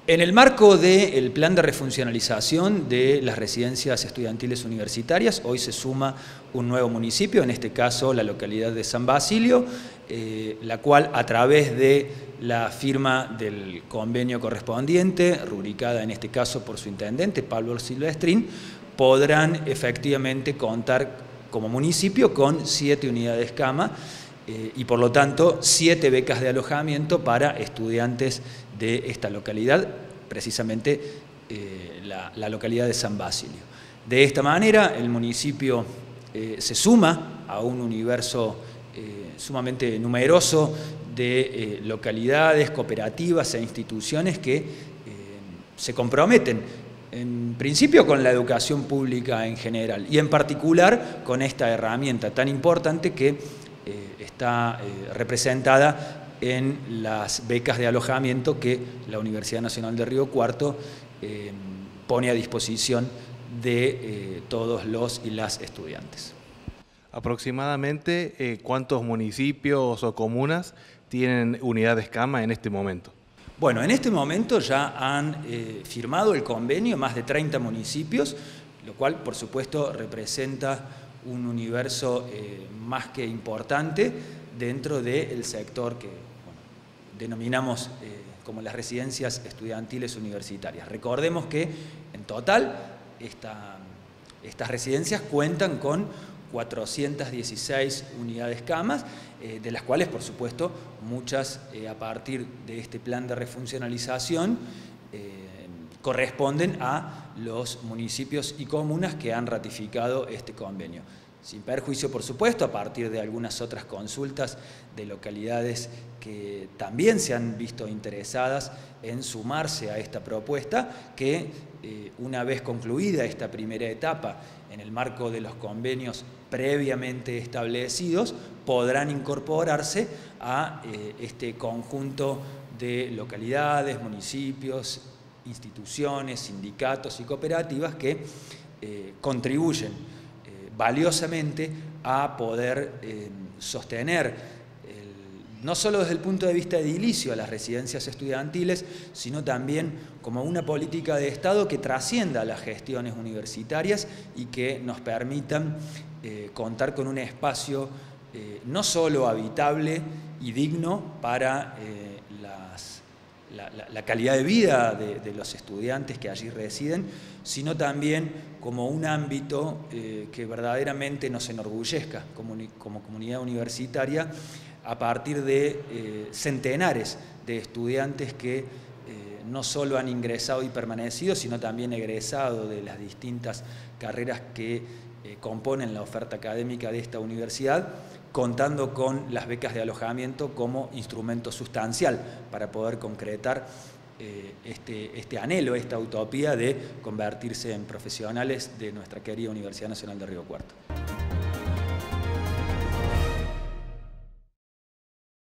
En el marco del plan de refuncionalización de las residencias estudiantiles universitarias, hoy se suma un nuevo municipio, en este caso la localidad de San Basilio, la cual a través de la firma del convenio correspondiente, rubricada en este caso por su intendente, Pablo Silvestrín, podrán efectivamente contar como municipio con 7 unidades cama y por lo tanto 7 becas de alojamiento para estudiantes de esta localidad, precisamente la localidad de San Basilio. De esta manera el municipio se suma a un universo sumamente numeroso de localidades, cooperativas e instituciones que se comprometen en principio con la educación pública en general y en particular con esta herramienta tan importante que está representada en las becas de alojamiento que la Universidad Nacional de Río Cuarto pone a disposición de todos los y las estudiantes. Aproximadamente, ¿cuántos municipios o comunas tienen unidades cama en este momento? Bueno, en este momento ya han firmado el convenio más de 30 municipios, lo cual por supuesto representa un universo más que importante dentro del sector que denominamos como las residencias estudiantiles universitarias. Recordemos que en total estas residencias cuentan con 416 unidades camas, de las cuales por supuesto muchas a partir de este plan de refuncionalización corresponden a los municipios y comunas que han ratificado este convenio. Sin perjuicio, por supuesto, a partir de algunas otras consultas de localidades que también se han visto interesadas en sumarse a esta propuesta, que una vez concluida esta primera etapa en el marco de los convenios previamente establecidos, podrán incorporarse a este conjunto de localidades, municipios, instituciones, sindicatos y cooperativas que contribuyen valiosamente a poder sostener, no solo desde el punto de vista edilicio, a las residencias estudiantiles, sino también como una política de Estado que trascienda las gestiones universitarias y que nos permitan contar con un espacio no solo habitable y digno para la calidad de vida de los estudiantes que allí residen, sino también como un ámbito que verdaderamente nos enorgullezca como comunidad universitaria a partir de centenares de estudiantes que no solo han ingresado y permanecido, sino también egresado de las distintas carreras que componen la oferta académica de esta universidad, contando con las becas de alojamiento como instrumento sustancial para poder concretar este anhelo, esta utopía de convertirse en profesionales de nuestra querida Universidad Nacional de Río Cuarto.